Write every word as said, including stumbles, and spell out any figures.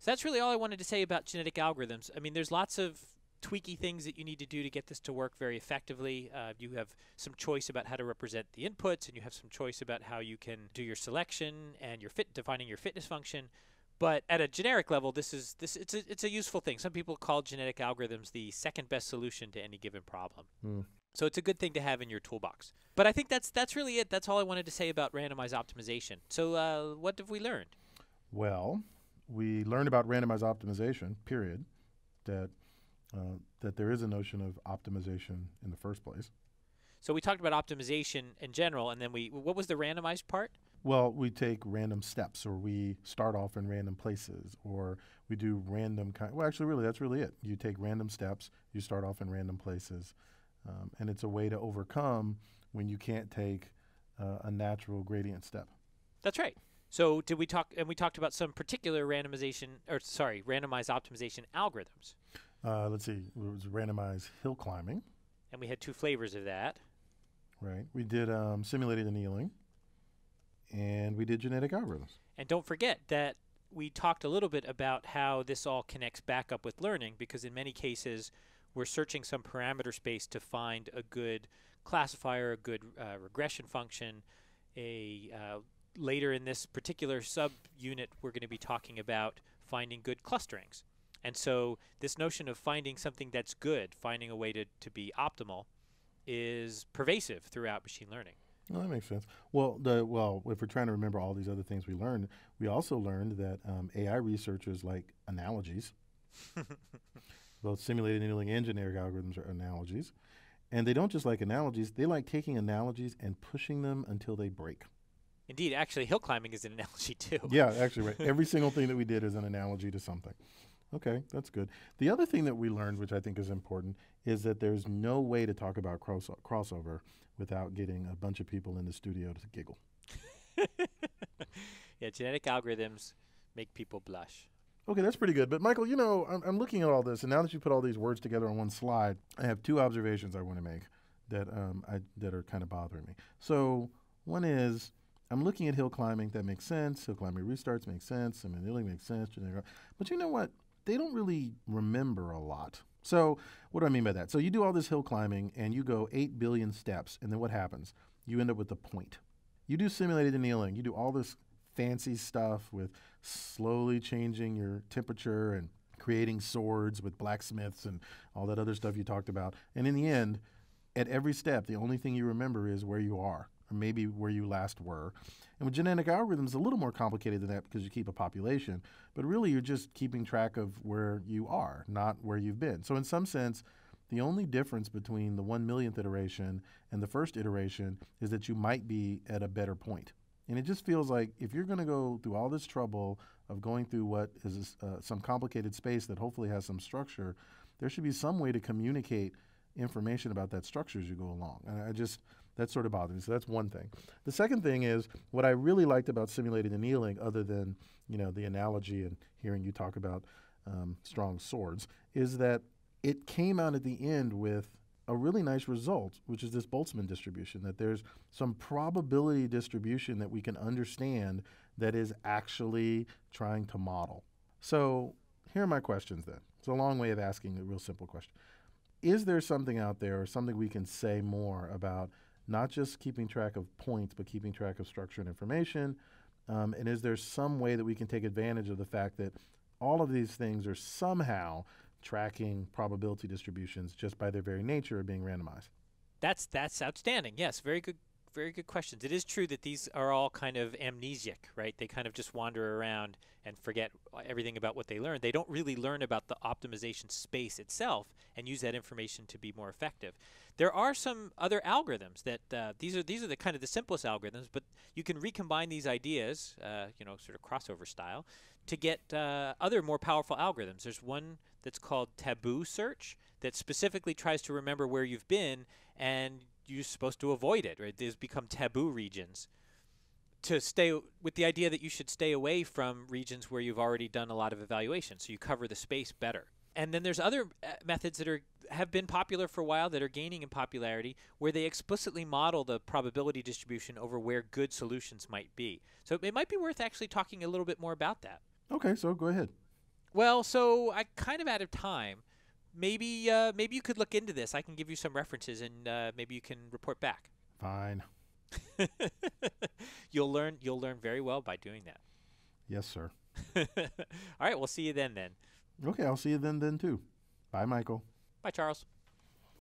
So that's really all I wanted to say about genetic algorithms. I mean, there's lots of tweaky things that you need to do to get this to work very effectively. Uh, you have some choice about how to represent the inputs, and you have some choice about how you can do your selection and your fit defining your fitness function. But at a generic level, this is this it's a, it's a useful thing. Some people call genetic algorithms the second best solution to any given problem. Mm. So it's a good thing to have in your toolbox. But I think that's that's really it. That's all I wanted to say about randomized optimization. So uh, what have we learned? Well, we learned about randomized optimization, period, that uh, that there is a notion of optimization in the first place. So we talked about optimization in general, and then we what was the randomized part? Well, we take random steps, or we start off in random places, or we do random kind. Well, actually, really, that's really it. You take random steps, you start off in random places, um, and it's a way to overcome when you can't take uh, a natural gradient step. That's right. So did we talk? And we talked about some particular randomization, or sorry, randomized optimization algorithms. Uh, let's see, it was randomized hill climbing. And we had two flavors of that. Right. We did um, simulated annealing. And we did genetic algorithms. And don't forget that we talked a little bit about how this all connects back up with learning, because in many cases we're searching some parameter space to find a good classifier, a good uh, regression function. A uh, later in this particular subunit, we're going to be talking about finding good clusterings. And so this notion of finding something that's good, finding a way to, to be optimal, is pervasive throughout machine learning. Well, that makes sense. Well, the well, if we're trying to remember all these other things we learned, we also learned that um, A I researchers like analogies. Both simulated annealing and generic algorithms are analogies. And they don't just like analogies, they like taking analogies and pushing them until they break. Indeed, actually, hill climbing is an analogy too. Yeah, actually, right. Every single thing that we did is an analogy to something. Okay, that's good. The other thing that we learned, which I think is important, is that there's no way to talk about cross crossover without getting a bunch of people in the studio to giggle. Yeah, genetic algorithms make people blush. Okay, that's pretty good. But Michael, you know, I'm, I'm looking at all this, and now that you put all these words together on one slide, I have two observations I want to make that um, I, that are kind of bothering me. So one is, I'm looking at hill climbing. That makes sense. Hill climbing restarts makes sense. I mean, annealing makes sense. But you know what? They don't really remember a lot. So what do I mean by that? So you do all this hill climbing, and you go eight billion steps, and then what happens? You end up with a point. You do simulated annealing. You do all this fancy stuff with slowly changing your temperature and creating swords with blacksmiths and all that other stuff you talked about. And in the end, at every step, the only thing you remember is where you are, or maybe where you last were. And with genetic algorithms, it's a little more complicated than that because you keep a population, but really you're just keeping track of where you are, not where you've been. So in some sense, the only difference between the one millionth iteration and the first iteration is that you might be at a better point. And it just feels like if you're going to go through all this trouble of going through what is uh, some complicated space that hopefully has some structure, there should be some way to communicate information about that structure as you go along. And I just, that sort of bothers me. So that's one thing. The second thing is what I really liked about simulated annealing, other than, you know, the analogy and hearing you talk about um, strong swords, is that it came out at the end with a really nice result, which is this Boltzmann distribution, that there's some probability distribution that we can understand that is actually trying to model. So here are my questions then. It's a long way of asking a real simple question. Is there something out there or something we can say more about not just keeping track of points, but keeping track of structure and information? Um, and is there some way that we can take advantage of the fact that all of these things are somehow tracking probability distributions just by their very nature of being randomized? That's that's outstanding. Yes, very good, very good questions. It is true that these are all kind of amnesic, right? They kind of just wander around and forget everything about what they learned. They don't really learn about the optimization space itself and use that information to be more effective. There are some other algorithms that uh, these are these are the kind of the simplest algorithms, but you can recombine these ideas, uh, you know, sort of crossover style, to get uh, other more powerful algorithms. There's one that's called taboo search that specifically tries to remember where you've been, and you're supposed to avoid it, right? These become taboo regions to stay with the idea that you should stay away from regions where you've already done a lot of evaluation, so you cover the space better. And then there's other uh, methods that are have been popular for a while that are gaining in popularity, where they explicitly model the probability distribution over where good solutions might be. So it might be worth actually talking a little bit more about that. Okay, so go ahead. Well, so I kind of out of time. Maybe uh, maybe you could look into this. I can give you some references, and uh, maybe you can report back. Fine. You'll learn. You'll learn very well by doing that. Yes, sir. All right. We'll see you then. Then. Okay, I'll see you then then too. Bye, Michael. Bye, Charles.